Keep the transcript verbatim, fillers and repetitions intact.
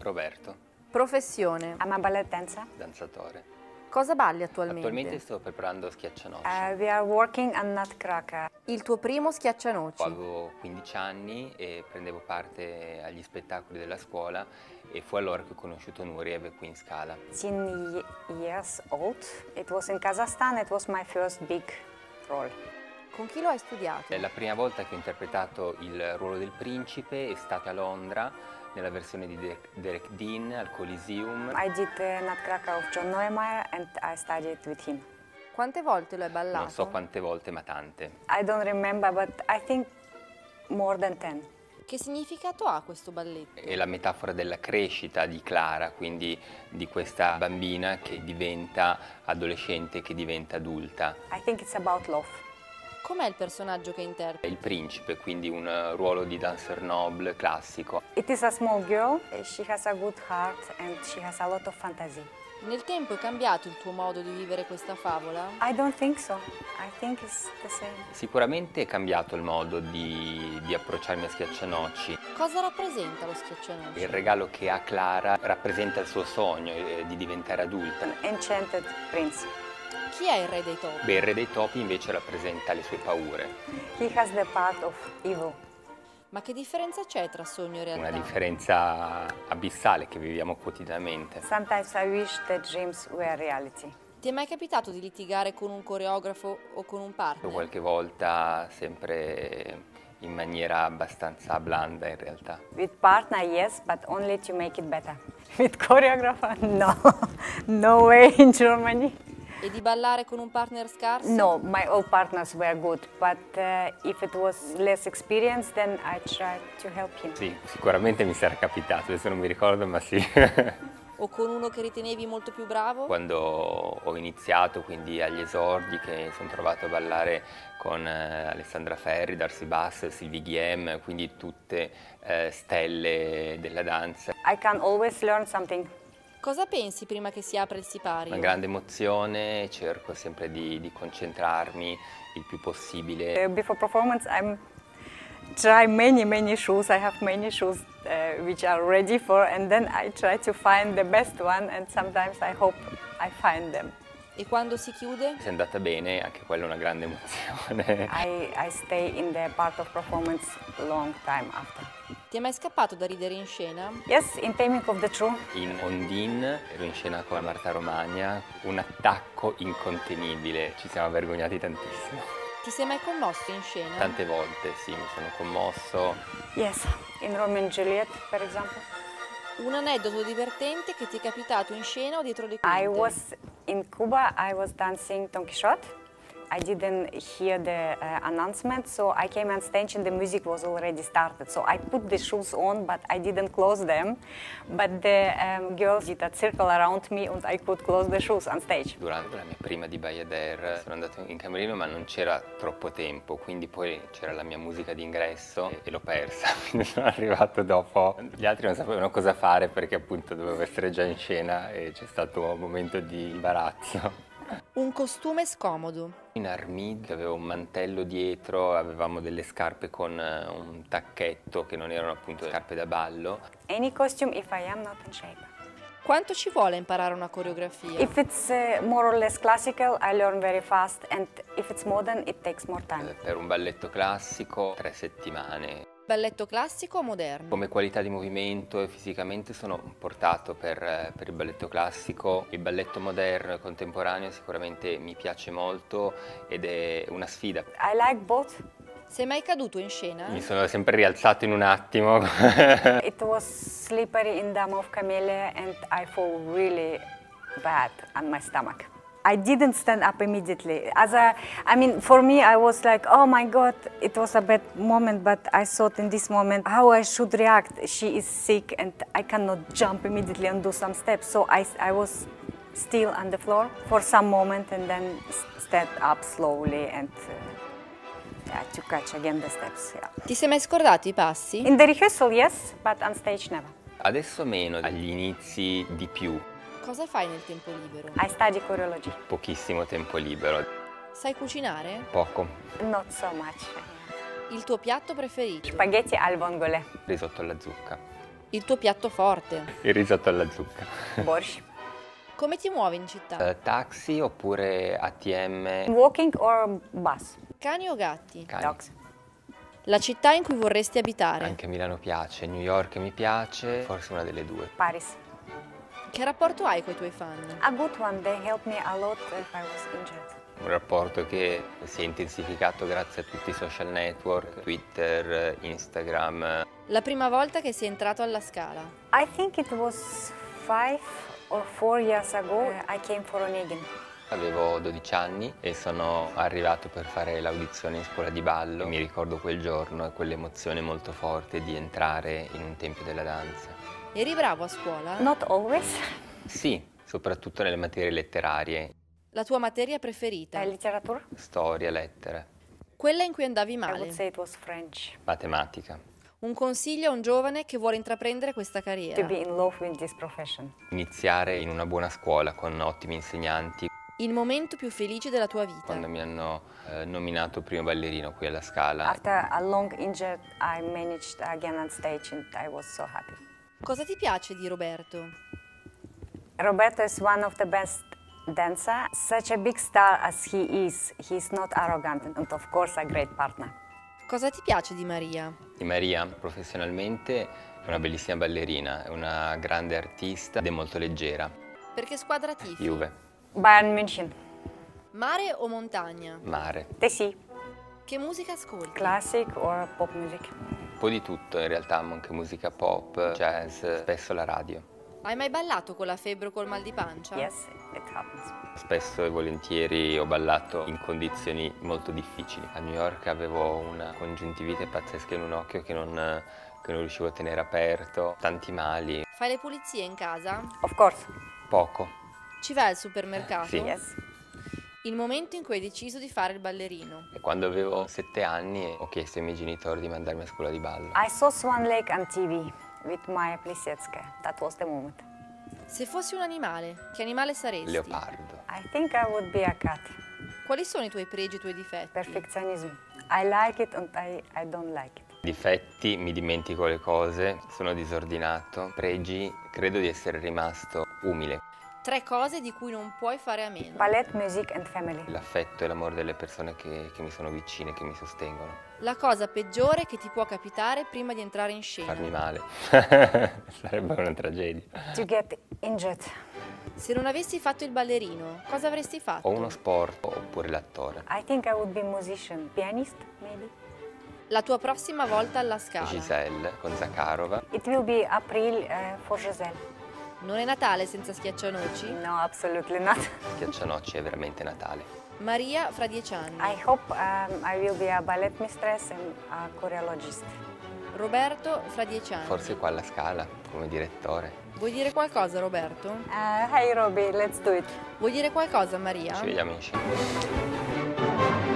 Roberto. Professione. I'm a ballet dancer. Danzatore. Cosa balli attualmente? Attualmente sto preparando Schiaccianoci. Uh, we are working on Nutcracker. Il tuo primo schiaccianoci. Avevo quindici anni e prendevo parte agli spettacoli della scuola e fu allora che ho conosciuto Nureyev qui in Scala. Ten years old. It was in Kazakhstan. It was my first big role. Con chi lo hai studiato? La prima volta che ho interpretato il ruolo del principe è stata a Londra, nella versione di Derek Dean al Coliseum. I did the Nutcracker of John Neumeier and I studied with him. Quante volte lo hai ballato? Non so quante volte, ma tante. I don't remember, but I think more than ten. Che significato ha questo balletto? È la metafora della crescita di Clara, quindi di questa bambina che diventa adolescente, che diventa adulta. I think it's about love. Com'è il personaggio che interpreta? Il principe, quindi un ruolo di dancer noble classico. It is a small girl. She has a good heart and she has a lot of fantasy. Nel tempo è cambiato il tuo modo di vivere questa favola? I don't think so. I think it's the same. Sicuramente è cambiato il modo di, di approcciarmi a Schiaccianoci. Cosa rappresenta lo schiaccianoci? Il regalo che ha Clara rappresenta il suo sogno eh, di diventare adulta. An enchanted prince. Chi è il re dei topi? Beh, il re dei topi invece rappresenta le sue paure. He has the part of evil. Ma che differenza c'è tra sogno e realtà? Una differenza abissale che viviamo quotidianamente. Sometimes I wish that dreams were reality. Ti è mai capitato di litigare con un coreografo o con un partner? Qualche volta sempre in maniera abbastanza blanda in realtà. With partner, yes, but only to make it better. With choreographer, no. No way in Germany. E di ballare con un partner scarso? No, my all partners were good, but uh, if it was less experience, then I tried to help him. Sì, sicuramente mi sarà capitato, adesso non mi ricordo, ma sì. O con uno che ritenevi molto più bravo? Quando ho iniziato, quindi agli esordi, che mi sono trovato a ballare con eh, Alessandra Ferri, Darcy Bass, Sylvie Guillem, quindi tutte eh, stelle della danza. I can always learn something. Cosa pensi prima che si apra il sipario? Una grande emozione, cerco sempre di, di concentrarmi il più possibile. Uh, before performance, I'm try many many shoes. I have many shoes uh, which are ready for, and then I try to find the best one, and sometimes I hope I find them. E quando si chiude? Se è andata bene, anche quella è una grande emozione. I, I stay in the part of performance a long time after. Ti è mai scappato da ridere in scena? Yes, in Taming of the True. In Ondine ero in scena con Marta Romagna, un attacco incontenibile, ci siamo vergognati tantissimo. Ti sei mai commosso in scena? Tante volte, sì, mi sono commosso. Yes, in Romeo and Juliet, per esempio. Un aneddoto divertente che ti è capitato in scena o dietro le quinte? I was in Cuba, I was dancing Don Quixote. I didn't hear the uh, announcement, so I came on stage and the music was already started. So I put the shoes on, but I didn't close them. But the um, girls did a circle around me and I could close the shoes on stage. Durante la mia prima di Bayadère sono andato in camerino, ma non c'era troppo tempo, quindi poi c'era la mia musica d'ingresso e, e l'ho persa, quindi sono arrivato dopo. Gli altri non sapevano cosa fare perché appunto dovevo essere già in scena e c'è stato un momento di imbarazzo. Un costume scomodo. In Armid avevo un mantello dietro, avevamo delle scarpe con uh, un tacchetto che non erano appunto scarpe da ballo. Any costume if I am not in shape. Quanto ci vuole imparare una coreografia? If it's uh, more or less classical, I learn very fast, and if it's modern, it takes more time. Per un balletto classico, tre settimane. Balletto classico o moderno? Come qualità di movimento e fisicamente sono portato per, per il balletto classico. Il balletto moderno e contemporaneo sicuramente mi piace molto ed è una sfida. I like both. Sei mai caduto in scena? Mi sono sempre rialzato in un attimo. It was slippery in Dama of Camellia and I fall really bad on my stomach. I didn't stand up immediately. As a, I mean, for me, I was like, oh my God, it was a bad moment, but I thought in this moment how I should react. She is sick and I cannot jump immediately and do some steps. So I, I was still on the floor for some moment and then stand up slowly and uh, yeah, to catch again the steps. Yeah. Ti sei mai scordato i passi? In the rehearsal, yes, but on stage, never. Adesso meno, agli inizi di più. Cosa fai nel tempo libero? I study choreology. Pochissimo tempo libero. Sai cucinare? Poco. Not so much. Il tuo piatto preferito? Spaghetti al vongole. Risotto alla zucca. Il tuo piatto forte. Il risotto alla zucca. Borщ. Come ti muovi in città? Eh, taxi oppure A T M? Walking or bus? Cani o gatti? Cani. Dogs. La città in cui vorresti abitare? Anche Milano piace, New York mi piace, forse una delle due. Paris. Che rapporto hai con i tuoi fan? A good one. They helped me a lot if I was injured. Un rapporto che si è intensificato grazie a tutti i social network, Twitter, Instagram. La prima volta che sei entrato alla Scala? I think it was five or four years ago. I came for Onegin. Avevo dodici anni e sono arrivato per fare l'audizione in scuola di ballo. Mi ricordo quel giorno e quell'emozione molto forte di entrare in un tempio della danza. Eri bravo a scuola? Not always. Sì, soprattutto nelle materie letterarie, La tua materia preferita? Uh, literature. storia, lettere, Quella in cui andavi I would male? say it was French. matematica. Un consiglio a un giovane che vuole intraprendere questa To carriera? be in love with this profession. Iniziare in una buona scuola con ottimi insegnanti. Il momento più felice della tua vita? Quando mi hanno eh, nominato primo ballerino qui alla Scala. After a long injury, I managed again on stage and I was so happy. Cosa ti piace di Roberto? Roberto is one of the best dancer. Such a big star as he is, he's not arrogant and of course a great partner. Cosa ti piace di Maria? Di Maria, professionalmente è una bellissima ballerina, è una grande artista ed è molto leggera. Perché squadra tifi? Juve, Bayern München. Mare o montagna? mare, The sea. Che musica ascolti? Classic or pop music. un po' di tutto in realtà, anche musica pop, jazz, spesso la radio. Hai mai ballato con la febbre o col mal di pancia? Yes, it happens. Spesso e volentieri ho ballato in condizioni molto difficili. A New York avevo una congiuntivite pazzesca in un occhio che non, che non riuscivo a tenere aperto, tanti mali, Fai le pulizie in casa? Of course. poco. Ci vai al supermercato? Sì. Yes. Il momento in cui hai deciso di fare il ballerino? E quando avevo sette anni ho chiesto ai miei genitori di mandarmi a scuola di ballo. I saw Swan Lake on T V with Maya Plisetskaya. That was the moment. Se fossi un animale, che animale saresti? Leopardo. I think I would be a cat. Quali sono i tuoi pregi e i tuoi difetti? Perfectionism. I like it and I, I don't like it. Difetti, mi dimentico le cose, sono disordinato. Pregi, credo di essere rimasto umile. Tre cose di cui non puoi fare a meno. Ballet, music and family. L'affetto e l'amore delle persone che, che mi sono vicine, che mi sostengono. La cosa peggiore che ti può capitare prima di entrare in scena. Farmi male. Sarebbe una tragedia. To get injured. Se non avessi fatto il ballerino, cosa avresti fatto? O uno sport oppure l'attore. I think I would be musician. Pianist, maybe. La tua prossima volta alla Scala. Giselle con Zakharova. It will be April uh, for Giselle. Non è Natale senza schiaccianoci? No, absolutely not. Schiaccianoci è veramente Natale. Maria fra dieci anni. I hope um, I will be a ballet mistress and a choreologist. Roberto fra dieci anni. Forse qua alla Scala, come direttore. Vuoi dire qualcosa, Roberto? Uh, hi, Robbie, let's do it. Vuoi dire qualcosa, Maria? Ci vediamo in scena.